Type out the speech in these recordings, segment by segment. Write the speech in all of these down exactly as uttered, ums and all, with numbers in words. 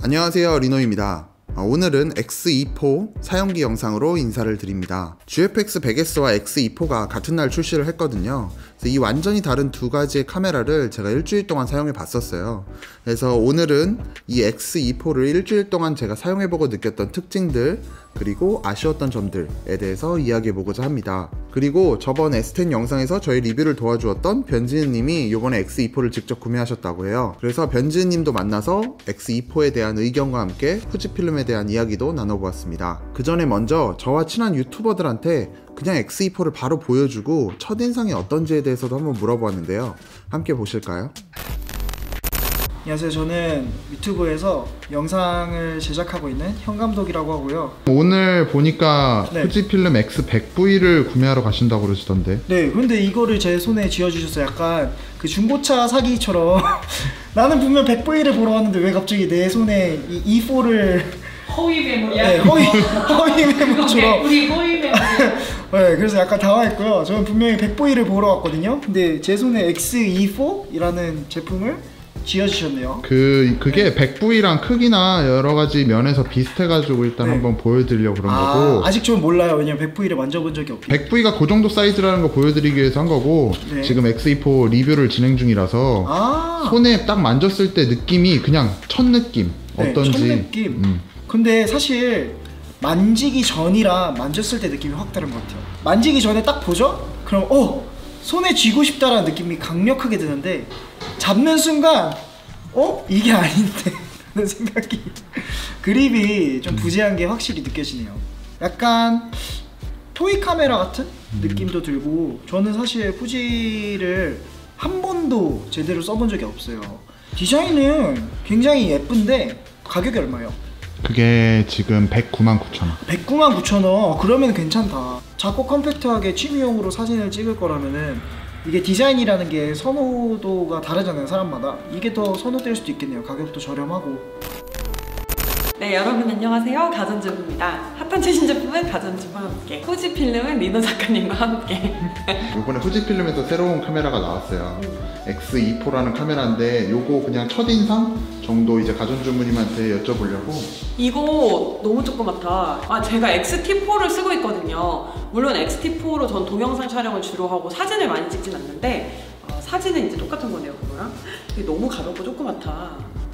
안녕하세요, 리노입니다. 오늘은 엑스 이 포 사용기 영상으로 인사를 드립니다. 지에프엑스 백 에스와 엑스 이 포가 같은 날 출시를 했거든요. 그래서 이 완전히 다른 두 가지의 카메라를 제가 일주일 동안 사용해 봤었어요. 그래서 오늘은 이 엑스 이 포를 일주일 동안 제가 사용해보고 느꼈던 특징들, 그리고 아쉬웠던 점들에 대해서 이야기해보고자 합니다. 그리고 저번 에스 텐 영상에서 저희 리뷰를 도와주었던 변지은님이 이번에 엑스 이 포를 직접 구매하셨다고 해요. 그래서 변지은님도 만나서 엑스 이 포에 대한 의견과 함께 후지필름에 대한 이야기도 나눠보았습니다. 그 전에 먼저 저와 친한 유튜버들한테 그냥 엑스 이 포를 바로 보여주고 첫인상이 어떤지에 대해서도 한번 물어보았는데요. 함께 보실까요? 안녕하세요. 저는 유튜브에서 영상을 제작하고 있는 현감독이라고 하고요. 오늘 보니까 네. 후지필름 엑스 백 브이를 구매하러 가신다고 그러시던데. 네, 근데 이거를 제 손에 쥐어주셔서 약간 그 중고차 사기처럼 나는 분명 백 브이를 보러 왔는데 왜 갑자기 내 손에 이 이 포를 허위 매물이야? 네, 허위, 허위 매물처럼 우리 허위 매물. 네, 그래서 약간 당황했고요. 저는 분명히 백 브이를 보러 왔거든요. 근데 제 손에 엑스 이 포이라는 제품을 지어주셨네요. 그, 그게 네. 백 브이랑 크기나 여러가지 면에서 비슷해가지고 일단 네. 한번 보여드리려고 그런 아, 거고. 아직 좀 몰라요. 왜냐면 백 브이를 만져본 적이 없기 백 브이가 그 정도 사이즈라는 거 보여드리기 위해서 한 거고. 네. 지금 엑스 이 포 리뷰를 진행 중이라서 아 손에 딱 만졌을 때 느낌이 그냥 첫 느낌 네, 어떤지. 첫 느낌. 음. 근데 사실 만지기 전이랑 만졌을 때 느낌이 확 다른 것 같아요. 만지기 전에 딱 보죠? 그럼 어! 손에 쥐고 싶다라는 느낌이 강력하게 드는데 잡는 순간 어? 이게 아닌데 라는 생각이 그립이 좀 부재한 게 확실히 느껴지네요. 약간 토이 카메라 같은 느낌도 들고, 저는 사실 후지를 한 번도 제대로 써본 적이 없어요. 디자인은 굉장히 예쁜데 가격이 얼마예요? 그게 지금 백구만 구천 원. 백구만 구천 원? 그러면 괜찮다. 작고 컴팩트하게 취미용으로 사진을 찍을 거라면은 이게 디자인이라는 게 선호도가 다르잖아요, 사람마다. 이게 더 선호될 수도 있겠네요. 가격도 저렴하고. 네, 여러분 안녕하세요. 가전주부입니다. 핫한 최신 제품은 가전주부와 함께, 후지필름은 리노 작가님과 함께. 이번에 후지필름에서 새로운 카메라가 나왔어요. 음. 엑스 이 포라는 카메라인데 요거 그냥 첫인상 정도 이제 가전주부님한테 여쭤보려고. 이거 너무 조그맣다. 아, 제가 엑스 티 포를 쓰고 있거든요. 물론 엑스 티 포로 전 동영상 촬영을 주로 하고 사진을 많이 찍진 않는데 어, 사진은 이제 똑같은 거네요, 그거랑. 이게 너무 가볍고 조그맣다.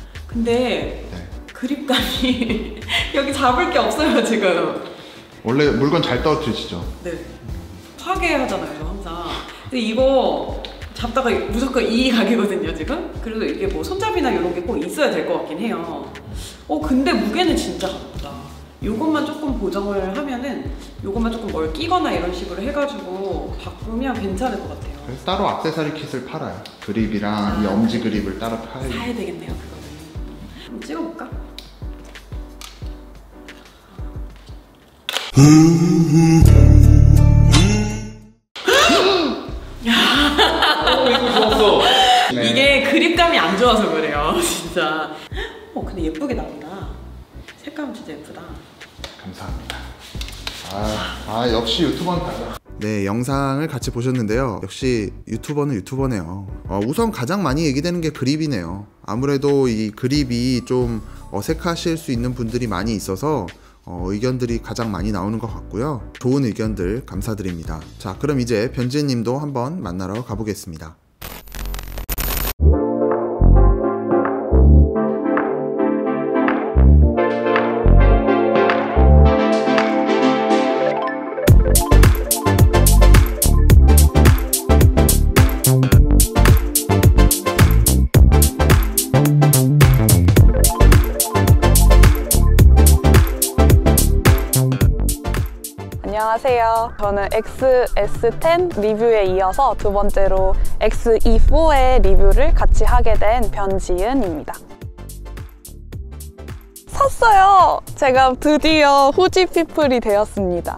근데 네. 그립감이 여기 잡을 게 없어요, 지금. 원래 물건 잘 떨어뜨리시죠? 네. 파괴하잖아요, 저 항상. 근데 이거 잡다가 무조건 이 가게거든요, 지금? 그래서 이게 뭐 손잡이나 이런 게 꼭 있어야 될 것 같긴 해요. 어, 근데 무게는 진짜 가볍다. 요것만 조금 보정을 하면은, 요것만 조금 뭘 끼거나 이런 식으로 해가지고 바꾸면 괜찮을 것 같아요. 그래서 따로 액세서리 킷을 팔아요. 그립이랑 아, 이 엄지 그립을 따로 팔아요. 사야 되겠네요, 그거는. 한번 찍어볼까? 네. 이게 그립감이 안 좋아서 그래요, 진짜. 어, 근데 예쁘게 나온다. 색감은 진짜 예쁘다. 감사합니다. 아, 아 역시 유튜버는 달라. 네, 영상을 같이 보셨는데요. 역시 유튜버는 유튜버네요. 어, 우선 가장 많이 얘기되는 게 그립이네요. 아무래도 이 그립이 좀 어색하실 수 있는 분들이 많이 있어서 어, 의견들이 가장 많이 나오는 것 같고요. 좋은 의견들 감사드립니다. 자, 그럼 이제 변지은님도 한번 만나러 가보겠습니다. 안녕하세요. 저는 엑스 에스 텐 리뷰에 이어서 두 번째로 엑스 이 포의 리뷰를 같이 하게 된 변지은입니다. 샀어요! 제가 드디어 후지피플이 되었습니다.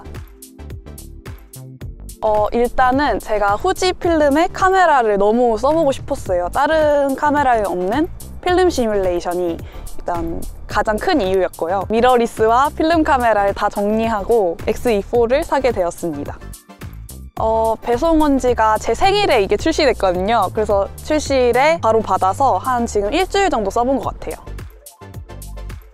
어, 일단은 제가 후지필름의 카메라를 너무 써보고 싶었어요. 다른 카메라에 없는 필름 시뮬레이션이 일단 가장 큰 이유였고요. 미러리스와 필름 카메라를 다 정리하고 엑스 이 포를 사게 되었습니다. 어, 배송 온 지가 제 생일에 이게 출시됐거든요. 그래서 출시일에 바로 받아서 한 지금 일주일 정도 써본 것 같아요.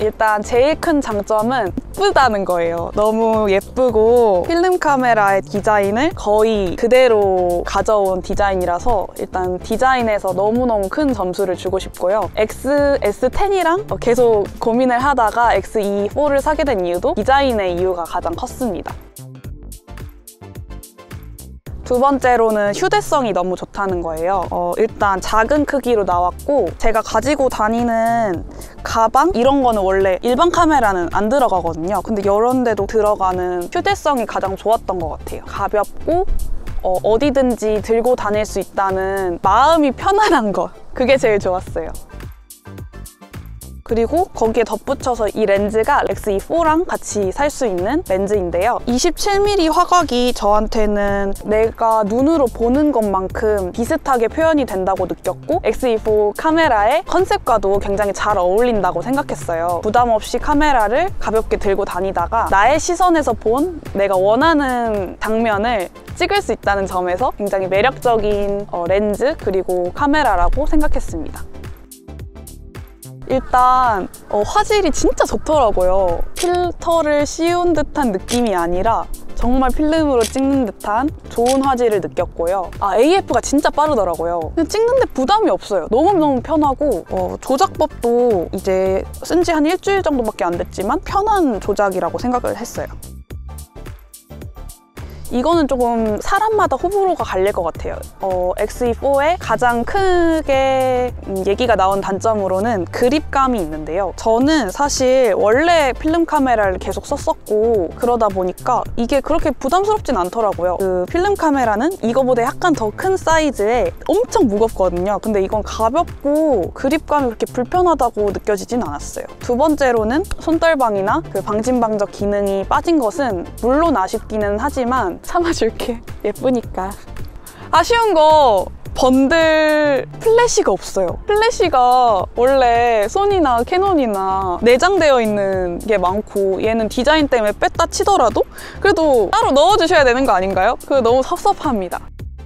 일단 제일 큰 장점은 예쁘다는 거예요. 너무 예쁘고 필름 카메라의 디자인을 거의 그대로 가져온 디자인이라서 일단 디자인에서 너무너무 큰 점수를 주고 싶고요. 엑스 에스 텐이랑 계속 고민을 하다가 엑스 이 포를 사게 된 이유도 디자인의 이유가 가장 컸습니다. 두 번째로는 휴대성이 너무 좋다는 거예요. 어, 일단 작은 크기로 나왔고 제가 가지고 다니는 가방 이런 거는 원래 일반 카메라는 안 들어가거든요. 근데 이런 데도 들어가는 휴대성이 가장 좋았던 것 같아요. 가볍고 어, 어디든지 들고 다닐 수 있다는 마음이 편안한 것, 그게 제일 좋았어요. 그리고 거기에 덧붙여서 이 렌즈가 엑스 이 포랑 같이 살 수 있는 렌즈인데요. 이십칠 밀리미터 화각이 저한테는 내가 눈으로 보는 것만큼 비슷하게 표현이 된다고 느꼈고 엑스 이 포 카메라의 컨셉과도 굉장히 잘 어울린다고 생각했어요. 부담 없이 카메라를 가볍게 들고 다니다가 나의 시선에서 본 내가 원하는 장면을 찍을 수 있다는 점에서 굉장히 매력적인 어, 렌즈 그리고 카메라라고 생각했습니다. 일단 어, 화질이 진짜 좋더라고요. 필터를 씌운 듯한 느낌이 아니라 정말 필름으로 찍는 듯한 좋은 화질을 느꼈고요. 아, 에이에프가 진짜 빠르더라고요. 그냥 찍는데 부담이 없어요. 너무너무 편하고 어, 조작법도 이제 쓴 지 한 일주일 정도밖에 안 됐지만 편한 조작이라고 생각을 했어요. 이거는 조금 사람마다 호불호가 갈릴 것 같아요. 어, 엑스 이 포의 가장 크게 얘기가 나온 단점으로는 그립감이 있는데요. 저는 사실 원래 필름 카메라를 계속 썼었고 그러다 보니까 이게 그렇게 부담스럽진 않더라고요. 그 필름 카메라는 이거보다 약간 더 큰 사이즈에 엄청 무겁거든요. 근데 이건 가볍고 그립감이 그렇게 불편하다고 느껴지진 않았어요. 두 번째로는 손떨방이나 그 방진방적 기능이 빠진 것은 물론 아쉽기는 하지만 참아줄게. 예쁘니까. 아쉬운 거 번들 플래시가 없어요. 플래시가 원래 소니나 캐논이나 내장되어 있는 게 많고 얘는 디자인 때문에 뺐다 치더라도 그래도 따로 넣어주셔야 되는 거 아닌가요? 그거 너무 섭섭합니다.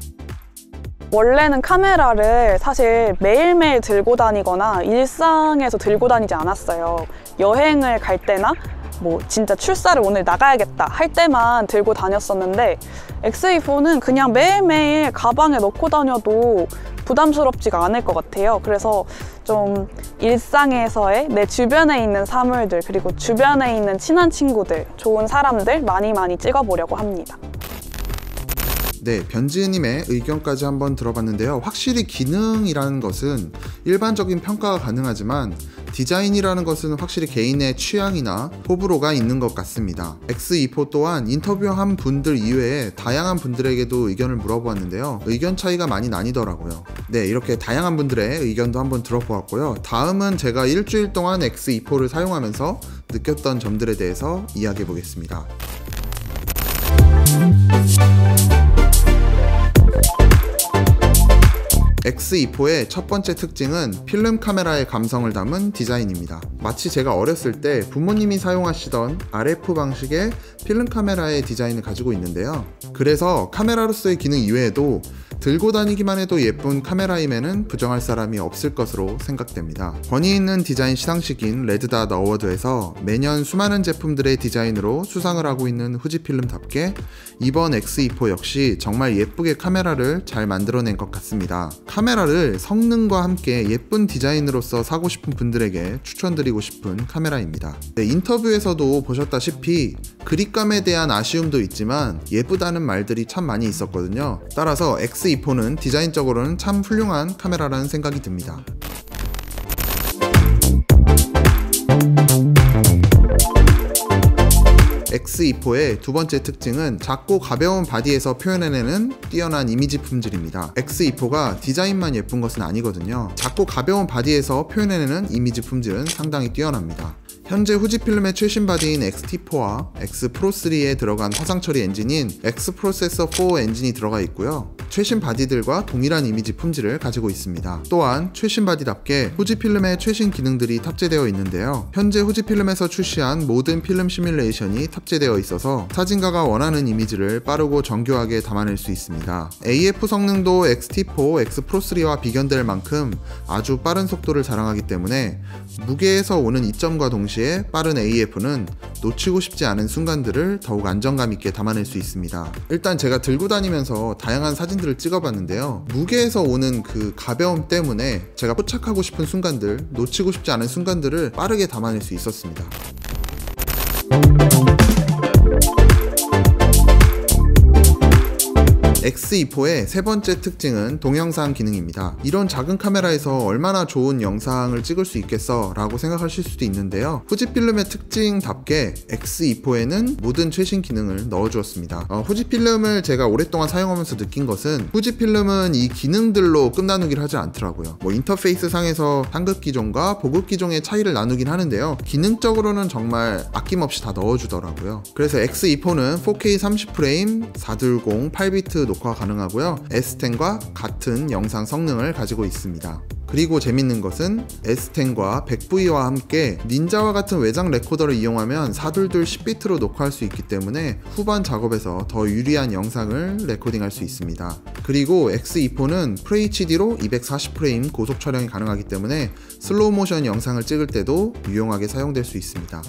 원래는 카메라를 사실 매일매일 들고 다니거나 일상에서 들고 다니지 않았어요. 여행을 갈 때나 뭐 진짜 출사를 오늘 나가야겠다 할 때만 들고 다녔었는데 엑스 이 포는 그냥 매일매일 가방에 넣고 다녀도 부담스럽지가 않을 것 같아요. 그래서 좀 일상에서의 내 주변에 있는 사물들 그리고 주변에 있는 친한 친구들, 좋은 사람들 많이 많이 찍어보려고 합니다. 네, 변지은님의 의견까지 한번 들어봤는데요. 확실히 기능이라는 것은 일반적인 평가가 가능하지만 디자인이라는 것은 확실히 개인의 취향이나 호불호가 있는 것 같습니다. 엑스 이 포 또한 인터뷰한 분들 이외에 다양한 분들에게도 의견을 물어보았는데요. 의견 차이가 많이 나뉘더라고요. 네, 이렇게 다양한 분들의 의견도 한번 들어보았고요. 다음은 제가 일주일 동안 엑스 이 포를 사용하면서 느꼈던 점들에 대해서 이야기해 보겠습니다. 엑스 이 포의 첫 번째 특징은 필름 카메라의 감성을 담은 디자인입니다. 마치 제가 어렸을 때 부모님이 사용하시던 알에프 방식의 필름 카메라의 디자인을 가지고 있는데요. 그래서 카메라로서의 기능 이외에도 들고 다니기만 해도 예쁜 카메라임에는 부정할 사람이 없을 것으로 생각됩니다. 권위 있는 디자인 시상식인 레드닷 어워드에서 매년 수많은 제품들의 디자인으로 수상을 하고 있는 후지필름답게 이번 엑스 이 포 역시 정말 예쁘게 카메라를 잘 만들어낸 것 같습니다. 카메라를 성능과 함께 예쁜 디자인으로서 사고 싶은 분들에게 추천드리고 싶은 카메라입니다. 네, 인터뷰에서도 보셨다시피 그립감에 대한 아쉬움도 있지만 예쁘다는 말들이 참 많이 있었거든요. 따라서 엑스 이 포는 디자인적으로는 참 훌륭한 카메라라는 생각이 듭니다. 엑스 이 포의 두 번째 특징은 작고 가벼운 바디에서 표현해내는 뛰어난 이미지 품질입니다. 엑스 이 포가 디자인만 예쁜 것은 아니거든요. 작고 가벼운 바디에서 표현해내는 이미지 품질은 상당히 뛰어납니다. 현재 후지필름의 최신 바디인 엑스 티 포와 X 프로 쓰리에 들어간 화상 처리 엔진인 X 프로세서 사 엔진이 들어가 있고요. 최신 바디들과 동일한 이미지 품질을 가지고 있습니다. 또한 최신 바디답게 후지필름의 최신 기능들이 탑재되어 있는데요. 현재 후지필름에서 출시한 모든 필름 시뮬레이션이 탑재되어 있어서 사진가가 원하는 이미지를 빠르고 정교하게 담아낼 수 있습니다. 에이에프 성능도 엑스 티 포, X 프로 쓰리와 비견될 만큼 아주 빠른 속도를 자랑하기 때문에 무게에서 오는 이점과 동시에 동시에 빠른 에이에프는 놓치고 싶지 않은 순간들을 더욱 안정감 있게 담아낼 수 있습니다. 일단 제가 들고 다니면서 다양한 사진들을 찍어봤는데요. 무게에서 오는 그 가벼움 때문에 제가 포착하고 싶은 순간들, 놓치고 싶지 않은 순간들을 빠르게 담아낼 수 있었습니다. 엑스이포의 세 번째 특징은 동영상 기능입니다. 이런 작은 카메라에서 얼마나 좋은 영상을 찍을 수 있겠어 라고 생각하실 수도 있는데요. 후지필름의 특징답게 엑스이포에는 모든 최신 기능을 넣어주었습니다. 어, 후지필름을 제가 오랫동안 사용하면서 느낀 것은 후지필름은 이 기능들로 끝나누기를 하지 않더라고요. 뭐 인터페이스 상에서 상급 기종과 보급 기종의 차이를 나누긴 하는데요. 기능적으로는 정말 아낌없이 다 넣어주더라고요. 그래서 엑스이포는 포케이 삼십 프레임, 사백이십, 팔 비트 녹화 가능하고요. 에스 텐과 같은 영상 성능을 가지고 있습니다. 그리고 재밌는 것은 에스 텐과 백 브이와 함께 닌자와 같은 외장 레코더를 이용하면 사백이십이 십 비트로 녹화할 수 있기 때문에 후반 작업에서 더 유리한 영상을 레코딩할 수 있습니다. 그리고 엑스이포는 에프에이치디로 이백사십 프레임 고속 촬영이 가능하기 때문에 슬로우 모션 영상을 찍을 때도 유용하게 사용될 수 있습니다.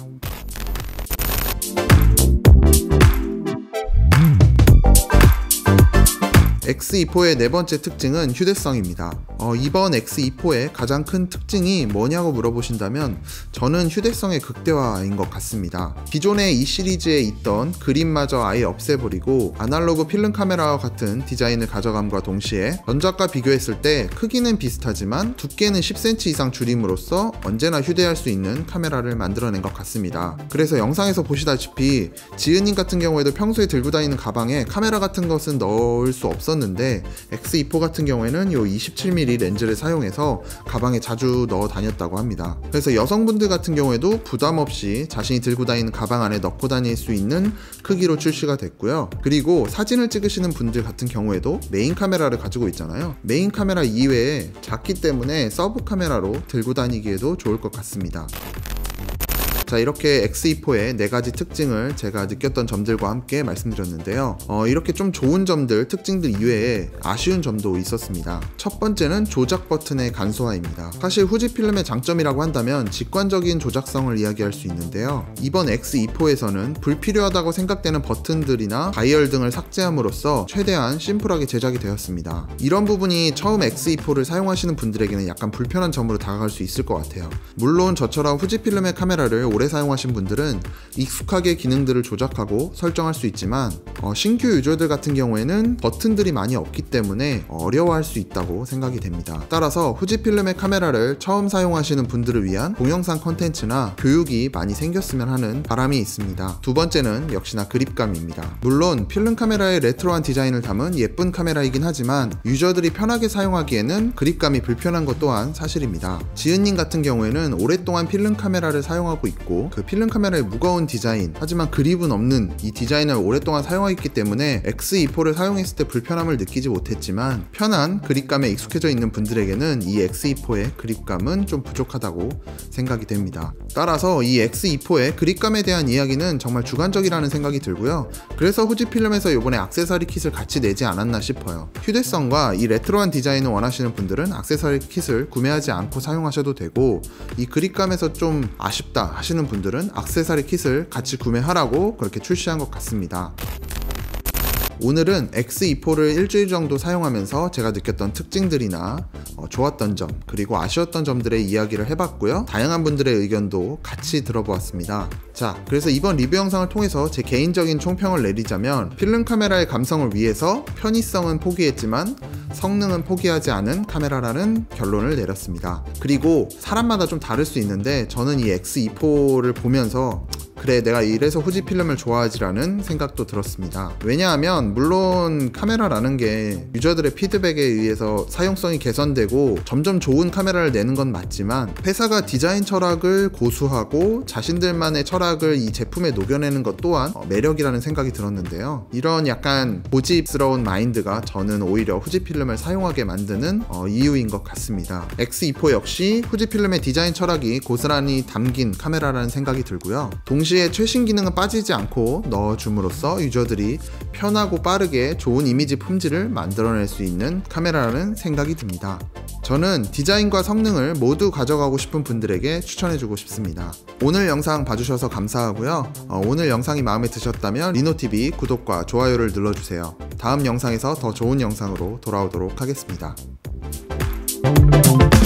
엑스이포의 네 번째 특징은 휴대성입니다. 어, 이번 엑스이포의 가장 큰 특징이 뭐냐고 물어보신다면 저는 휴대성의 극대화인 것 같습니다. 기존의 이 시리즈에 있던 그림마저 아예 없애버리고 아날로그 필름 카메라와 같은 디자인을 가져감과 동시에 전작과 비교했을 때 크기는 비슷하지만 두께는 십 센티미터 이상 줄임으로써 언제나 휴대할 수 있는 카메라를 만들어낸 것 같습니다. 그래서 영상에서 보시다시피 지은님 같은 경우에도 평소에 들고 다니는 가방에 카메라 같은 것은 넣을 수 없었는데 는데 엑스이포 같은 경우에는 요 이십칠 밀리미터 렌즈를 사용해서 가방에 자주 넣어 다녔다고 합니다. 그래서 여성분들 같은 경우에도 부담 없이 자신이 들고 다니는 가방 안에 넣고 다닐 수 있는 크기로 출시가 됐고요. 그리고 사진을 찍으시는 분들 같은 경우에도 메인 카메라를 가지고 있잖아요. 메인 카메라 이외에 작기 때문에 서브 카메라로 들고 다니기에도 좋을 것 같습니다. 자, 이렇게 엑스이포의 네 가지 특징을 제가 느꼈던 점들과 함께 말씀드렸는데요. 어, 이렇게 좀 좋은 점들, 특징들 이외에 아쉬운 점도 있었습니다. 첫 번째는 조작 버튼의 간소화입니다. 사실 후지필름의 장점이라고 한다면 직관적인 조작성을 이야기할 수 있는데요. 이번 엑스이포에서는 불필요하다고 생각되는 버튼들이나 다이얼 등을 삭제함으로써 최대한 심플하게 제작이 되었습니다. 이런 부분이 처음 엑스이포를 사용하시는 분들에게는 약간 불편한 점으로 다가갈 수 있을 것 같아요. 물론 저처럼 후지필름의 카메라를 오래 사용하신 분들은 익숙하게 기능들을 조작하고 설정할 수 있지만 어, 신규 유저들 같은 경우에는 버튼들이 많이 없기 때문에 어려워할 수 있다고 생각이 됩니다. 따라서 후지필름의 카메라를 처음 사용하시는 분들을 위한 동영상 컨텐츠나 교육이 많이 생겼으면 하는 바람이 있습니다. 두 번째는 역시나 그립감입니다. 물론 필름 카메라의 레트로한 디자인을 담은 예쁜 카메라이긴 하지만 유저들이 편하게 사용하기에는 그립감이 불편한 것 또한 사실입니다. 지은님 같은 경우에는 오랫동안 필름 카메라를 사용하고 있고 그 필름 카메라의 무거운 디자인, 하지만 그립은 없는 이 디자인을 오랫동안 사용했기 때문에 엑스이포를 사용했을 때 불편함을 느끼지 못했지만 편한 그립감에 익숙해져 있는 분들에게는 이 엑스이포의 그립감은 좀 부족하다고 생각이 됩니다. 따라서 이 엑스이포의 그립감에 대한 이야기는 정말 주관적이라는 생각이 들고요. 그래서 후지필름에서 이번에 액세서리 킷을 같이 내지 않았나 싶어요. 휴대성과 이 레트로한 디자인을 원하시는 분들은 액세서리 킷을 구매하지 않고 사용하셔도 되고, 이 그립감에서 좀 아쉽다 하시는 분들은 액세서리 킷을 같이 구매하라고 그렇게 출시한 것 같습니다. 오늘은 엑스이포를 일주일 정도 사용하면서 제가 느꼈던 특징들이나 어, 좋았던 점, 그리고 아쉬웠던 점들의 이야기를 해봤고요. 다양한 분들의 의견도 같이 들어보았습니다. 자, 그래서 이번 리뷰 영상을 통해서 제 개인적인 총평을 내리자면 필름 카메라의 감성을 위해서 편의성은 포기했지만 성능은 포기하지 않은 카메라라는 결론을 내렸습니다. 그리고 사람마다 좀 다를 수 있는데 저는 이 엑스이포를 보면서 그래, 내가 이래서 후지필름을 좋아하지라는 생각도 들었습니다. 왜냐하면 물론 카메라라는 게 유저들의 피드백에 의해서 사용성이 개선되고 점점 좋은 카메라를 내는 건 맞지만 회사가 디자인 철학을 고수하고 자신들만의 철학을 이 제품에 녹여내는 것 또한 매력이라는 생각이 들었는데요. 이런 약간 고집스러운 마인드가 저는 오히려 후지필름을 사용하게 만드는 어, 이유인 것 같습니다. 엑스이포 역시 후지필름의 디자인 철학이 고스란히 담긴 카메라라는 생각이 들고요. 동시에 동시에 최신 기능은 빠지지 않고 넣어줌으로써 유저들이 편하고 빠르게 좋은 이미지 품질을 만들어낼 수 있는 카메라라는 생각이 듭니다. 저는 디자인과 성능을 모두 가져가고 싶은 분들에게 추천해주고 싶습니다. 오늘 영상 봐주셔서 감사하고요. 어, 오늘 영상이 마음에 드셨다면 리노티비 구독과 좋아요를 눌러주세요. 다음 영상에서 더 좋은 영상으로 돌아오도록 하겠습니다.